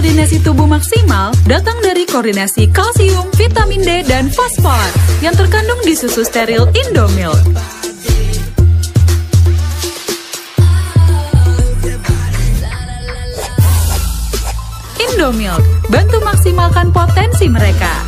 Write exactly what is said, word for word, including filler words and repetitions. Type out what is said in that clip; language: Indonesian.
koordinasi tubuh maksimal datang dari koordinasi kalsium, vitamin D, dan fosfor yang terkandung di susu steril Indomilk. Indomilk, bantu maksimalkan potensi mereka.